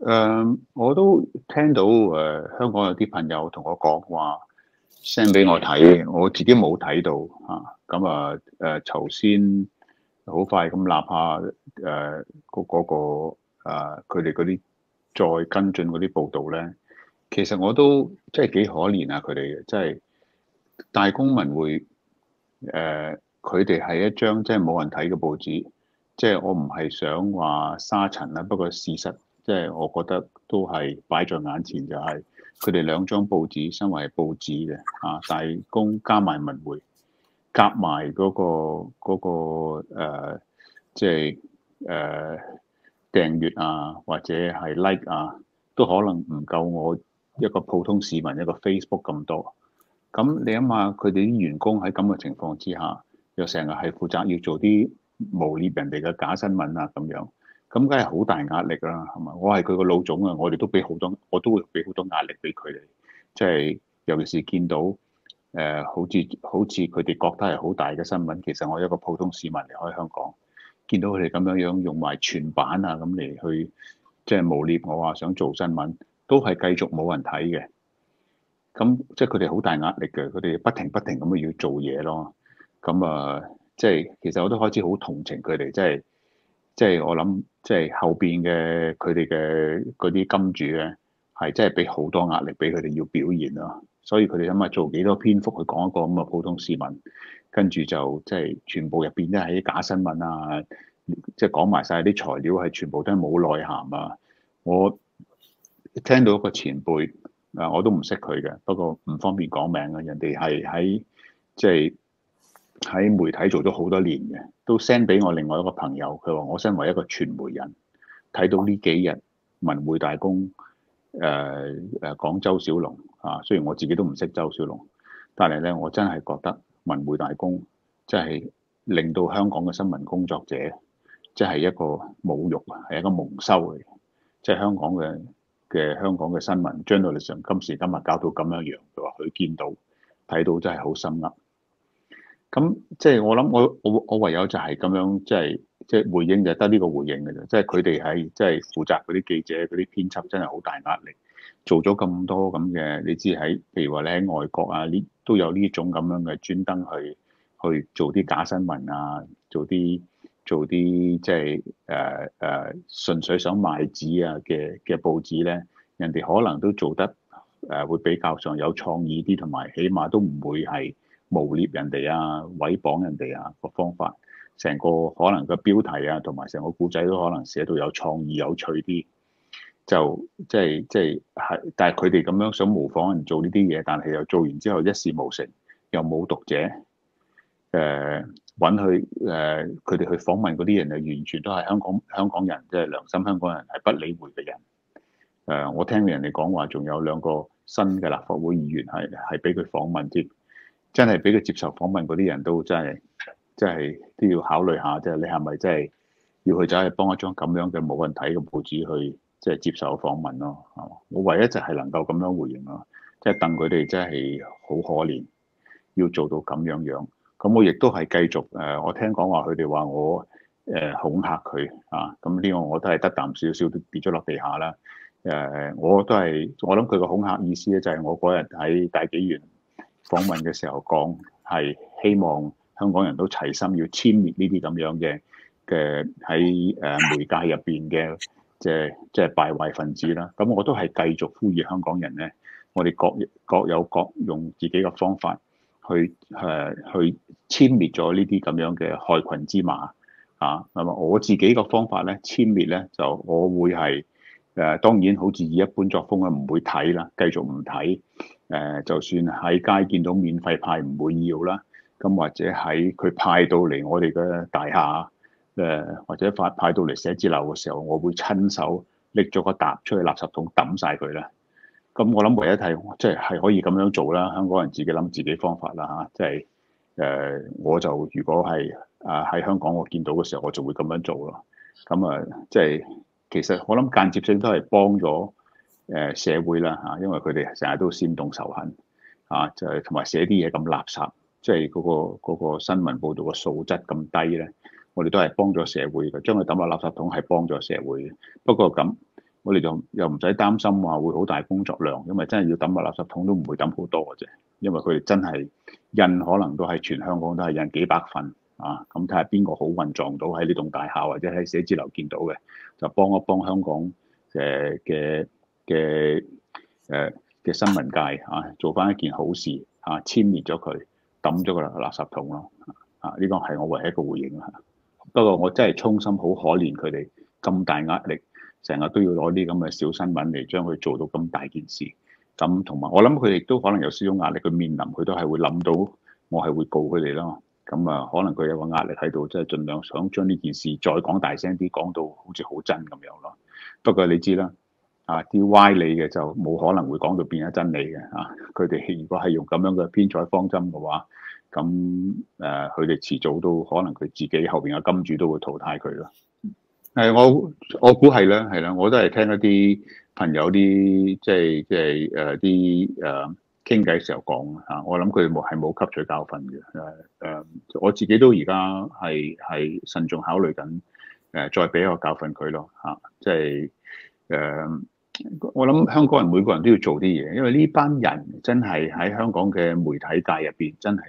我都聽到香港有啲朋友同我講話 send 俾我睇，我自己冇睇到嚇。咁頭先好快咁立下佢哋嗰啲再跟進嗰啲報導咧，其實我都真係幾可憐啊！佢哋嘅，即係大公文匯佢哋係一張即係冇人睇嘅報紙，即係我唔係想話沙塵啦，不過事實即係我覺得都係擺在眼前，就係佢哋兩張報紙，身為報紙嘅大公加埋文匯，夾埋即係訂閱啊，或者係 like 啊，都可能唔夠我一個普通市民一個 Facebook 咁多。咁你諗下，佢哋啲員工喺咁嘅情況之下，又成日係負責要做啲誣衊人哋嘅假新聞啊咁樣，咁梗係好大壓力啦，係嘛？我係佢個老總啊，我哋都俾好多，我都會俾好多壓力俾佢哋，即係尤其是見到好似佢哋覺得係好大嘅新聞，其實我一個普通市民離開香港，見到佢哋咁樣用埋全版啊咁嚟去即係誣衊我話想做新聞，都係繼續冇人睇嘅。咁即係佢哋好大壓力嘅，佢哋不停咁要做嘢咯。咁即係其實我都開始好同情佢哋，即係我諗，即係後邊嘅佢哋嘅嗰啲金主咧，係真係俾好多壓力俾佢哋要表現咯。所以佢哋諗下做幾多篇幅去講一個咁嘅普通市民，跟住就即係全部入邊都係啲假新聞啊，即係講埋晒啲材料係全部都係冇內涵啊。我聽到一個前輩。我都唔識佢嘅，不過唔方便講名啊。人哋係喺即係喺媒體做咗好多年嘅，都 send 俾我另外一個朋友。佢話我身為一個傳媒人，睇到呢幾日文匯大公講周小龍啊，雖然我自己都唔識周小龍，但係咧我真係覺得文匯大公真係令到香港嘅新聞工作者即係一個侮辱啊，係一個蒙羞嚟嘅，即係香港嘅新聞 journalism 今時今日搞到咁樣樣，佢話佢見到睇到真係好心噏。咁即係我諗，我唯有就係咁樣，即係回應就得呢個回應嘅啫。即係佢哋係即係負責嗰啲記者、嗰啲編輯，真係好大壓力。做咗咁多咁嘅，你知喺譬如話你喺外國啊，呢都有呢種咁樣嘅專登去做啲假新聞啊，做啲即係純粹想賣紙啊嘅報紙咧，人哋可能都做得會比較上有創意啲，同埋起碼都唔會係誣衊人哋啊、毀謗人哋啊個方法，成個可能個標題啊，同埋成個故仔都可能寫到有創意、有趣啲，就即係，但係佢哋咁樣想模仿人做呢啲嘢，但係又做完之後一事無成，又冇讀者。揾佢佢哋去訪問嗰啲人啊，完全都係香港人，即係良心香港人，係不理會嘅人。我聽人哋講話，仲有兩個新嘅立法會議員係俾佢訪問添，真係俾佢接受訪問嗰啲人都真係都要考慮下，即係你係咪真係要去走去幫一張咁樣嘅冇人睇嘅報紙去即係接受訪問咯？我唯一就係能夠咁樣回應咯，即係戥佢哋真係好可憐，要做到咁樣樣。咁我亦都係繼續我聽講話佢哋話我恐嚇佢啊，咁呢個我都係得啖少少都跌咗落地下啦。我都係我諗佢個恐嚇意思咧，就係我嗰日喺大紀元訪問嘅時候講，係希望香港人都齊心要殲滅呢啲咁樣嘅喺媒介入邊嘅即係敗壞分子啦。咁我都係繼續呼籲香港人咧，我哋各有各用自己嘅方法。去殲滅咗呢啲咁樣嘅害群之馬啊！咁啊，我自己個方法咧，殲滅咧就我會係當然好似以一般作風啊，唔會睇啦，繼續唔睇就算喺街見到免費派唔會要啦。咁或者喺佢派到嚟我哋嘅大廈或者派到嚟寫字樓嘅時候，我會親手拎咗個沓出去垃圾桶抌晒佢啦。咁我諗唯一係即係可以咁樣做啦，香港人自己諗自己方法啦嚇，即係我就如果係喺香港我見到嘅時候，我就會咁樣做咯。咁即係其實我諗間接性都係幫咗社會啦嚇，因為佢哋成日都煽動仇恨就係同埋寫啲嘢咁垃圾，即係嗰個新聞報導嘅素質咁低咧，我哋都係幫咗社會嘅，將佢抌落垃圾桶係幫咗社會嘅。不過咁。 我哋就又唔使擔心話會好大工作量，因為真係要抌落垃圾桶都唔會抌好多嘅啫。因為佢哋真係印可能都係全香港都係印幾百份啊，咁睇下邊個好運撞到喺呢棟大廈或者喺寫字樓見到嘅，就幫一幫香港嘅嘅新聞界啊，做翻一件好事啊，殲滅咗佢，抌咗個垃圾桶咯啊！呢個係我唯一一個回應啦。不過我真係衷心好可憐佢哋咁大壓力，成日都要攞啲咁嘅小新聞嚟將佢做到咁大件事。咁同埋我諗佢哋都可能有少少壓力，佢面臨佢都係會諗到我係會告佢哋咯。咁啊，可能佢有個壓力喺度，即係盡量想將呢件事再講大聲啲，講到好似好真咁樣咯。不過你知啦，啊啲歪理嘅就冇可能會講到變咗真理嘅啊！佢哋如果係用咁樣嘅編採方針嘅話，咁佢哋遲早都可能佢自己後邊嘅金主都會淘汰佢咯。係我估係啦，係啦，我都係聽一啲朋友啲啲傾偈時候講嚇，我諗佢哋冇吸取教訓嘅我自己都而家係慎重考慮緊再俾一個教訓佢咯嚇，我諗香港人每個人都要做啲嘢，因為呢班人真係喺香港嘅媒體界入邊真係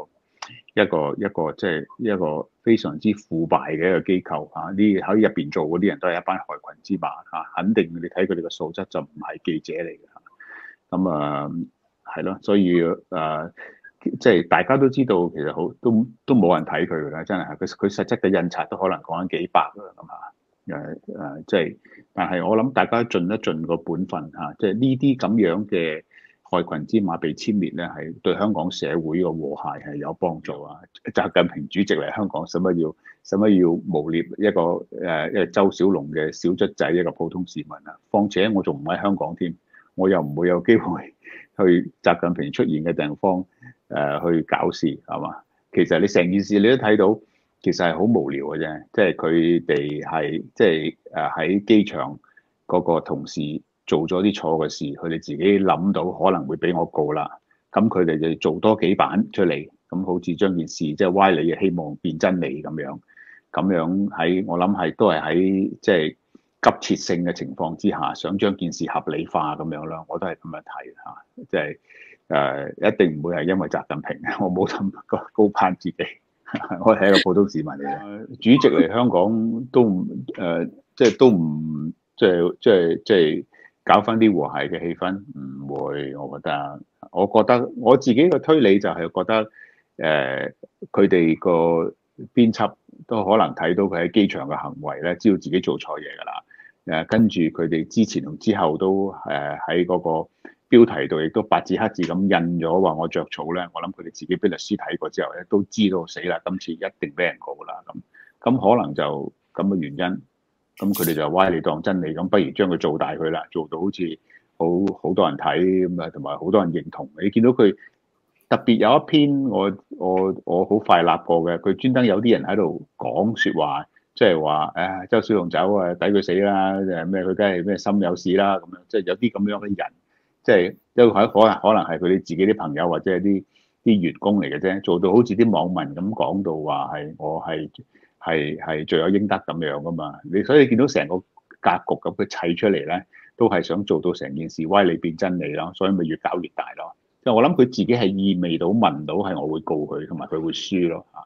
一個非常之腐敗嘅一個機構嚇，呢喺入邊做嗰啲人都係一班害群之馬嚇，肯定你睇佢哋嘅素質就唔係記者嚟嘅嚇，咁係咯，所以即係大家都知道其實好都冇人睇佢㗎啦，真係佢實質嘅印刷都可能講緊幾百㗎啦咁嚇。即係，但係我諗大家盡一盡個本分嚇，即係呢啲咁樣嘅害群之馬被殲滅咧，係對香港社會嘅和諧係有幫助啊！習近平主席嚟香港，使乜要誣衊一個周小龍嘅小卒仔一個普通市民啊？況且我仲唔喺香港添，我又唔會有機會去習近平出現嘅地方去搞事係嘛？其實你成件事你都睇到。其實係好無聊嘅啫，即係佢哋係即係喺機場嗰個同事做咗啲錯嘅事，佢哋自己諗到可能會俾我告啦，咁佢哋就做多幾版出嚟，咁好似將件事即係歪理嘅希望變真理咁樣，喺我諗係都係喺即係急切性嘅情況之下，想將件事合理化咁樣咯，我都係咁樣睇嚇，即係一定唔會係因為習近平，我冇咁高攀自己。我係一個普通市民嚟嘅，主席嚟香港都唔即係都唔即係搞翻啲和諧嘅氣氛，唔會。我覺得我自己嘅推理就係覺得佢哋個編輯都可能睇到佢喺機場嘅行為咧，知道自己做錯嘢㗎啦。跟住佢哋之前同之後都喺嗰個標題度亦都白紙黑字咁印咗話我着草咧，我諗佢哋自己俾律師睇過之後咧，都知道死啦，今次一定俾人告啦咁可能就咁嘅原因，咁佢哋就歪理當真理，咁不如將佢做大佢啦，做到好似好多人睇咁啊，同埋好多人認同。你見到佢特別有一篇我好快立過嘅，佢專登有啲人喺度講説話，即係話誒周小龍走啊，抵佢死啦，誒咩佢梗係咩心有事啦咁樣，即係有啲咁樣嘅人。即係一個可能係佢哋自己啲朋友或者係啲員工嚟嘅啫，做到好似啲網民咁講到話係我係罪有應得咁樣噶嘛。所以見到成個格局咁佢砌出嚟咧，都係想做到成件事歪理變真理咯，所以咪越搞越大咯。即係我諗佢自己係意味到聞到係我會告佢，同埋佢會輸咯嚇。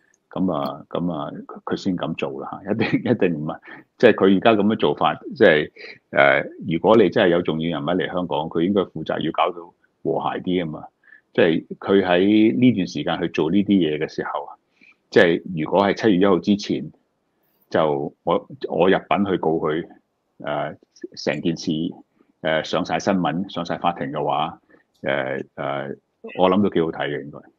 佢先咁做啦嚇，一定唔係，即係佢而家咁樣做法，即係如果你真係有重要人物嚟香港，佢應該負責要搞到和諧啲啊嘛。即係佢喺呢段時間去做呢啲嘢嘅時候，即係如果係7月1號之前，就我入稟去告佢，成件事上晒新聞、上晒法庭嘅話，我諗都幾好睇嘅應該。